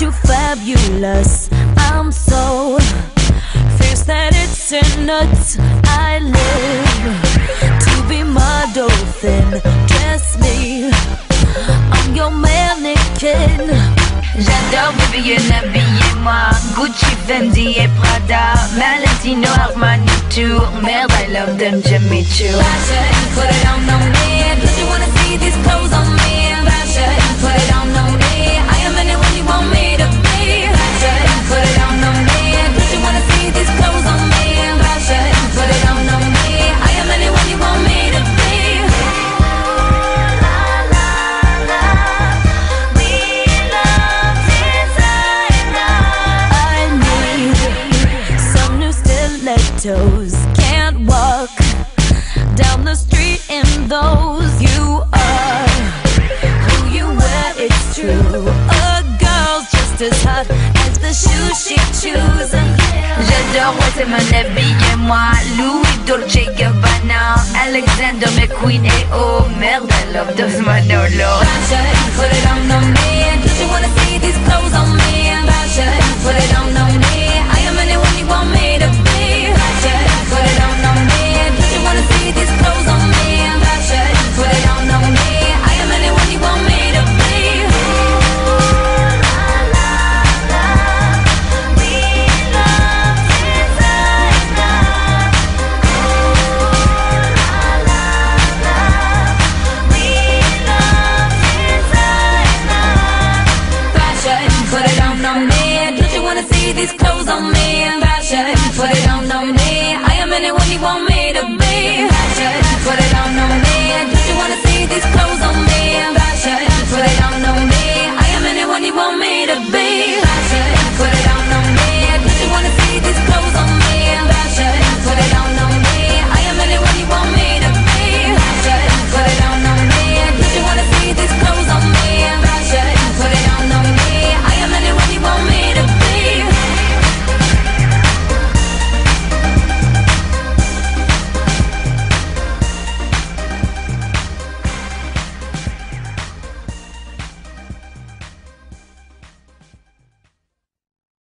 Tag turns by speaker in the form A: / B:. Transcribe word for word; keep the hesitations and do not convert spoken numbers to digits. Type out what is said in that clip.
A: too fabulous. I'm so fierce that it's in nuts. I live to be my dolphin. Dress me, I'm your mannequin.
B: J'adore baby, habillez-moi Gucci, Fendi et Prada, Valentino, Armani, Tour. Merde, I love them, Jimmy Choo.
A: Fashion, put it on, on me. Don't you wanna see these clothes on me? Fashion, put it on, on me. I am anyone you want me to be. Fashion, put it on, on me. Don't you wanna see these clothes on me? Fashion, put it on, on me. I am anyone you want me to be. Toes can't walk down the street in those. You are who you wear, it's true. A girl's just as hot as the shoes she chooses.
B: J'adore, ouais c'est mon habillez-moi Louis, Dolce Gabbana, Alexander McQueen et oh merde, I love those Manolo.
A: Fashion, put it on, on me.